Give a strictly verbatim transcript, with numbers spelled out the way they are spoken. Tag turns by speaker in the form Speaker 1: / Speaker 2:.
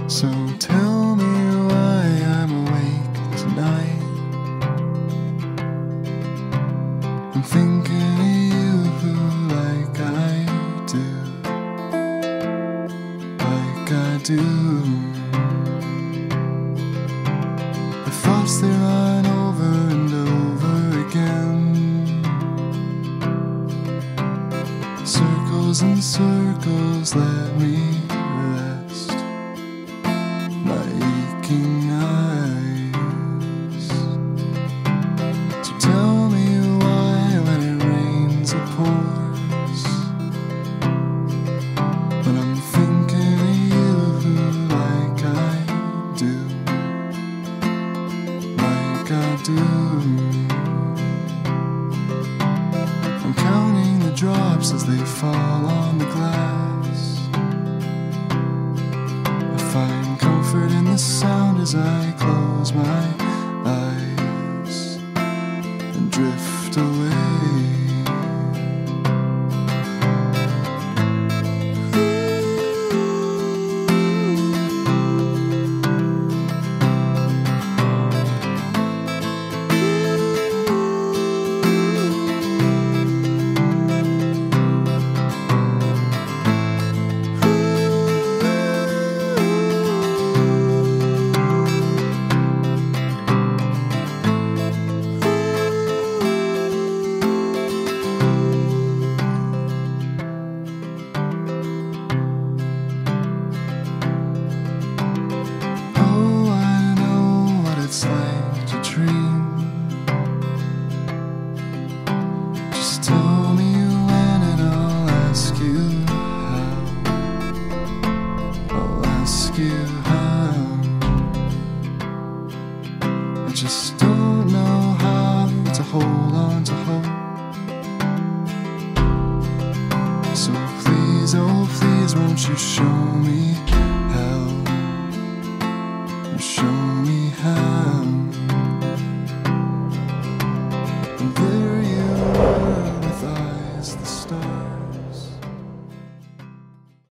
Speaker 1: So tell me why I'm awake tonight. I'm thinking of you like I do, like I do. The thoughts they run over and over again, circles and circles, let me rest my aching eyes. So tell me why when it rains it pours, when I'm thinking of you like I do, like I do. I'm counting the drops as they fall on the glass. I find comfort in the sound as I close my eyes and drift away. It's like to dream. Just tell me when and I'll ask you how. I'll ask you how. I just don't know how to hold on to hope. So please, oh please, won't you show me how? Show me how.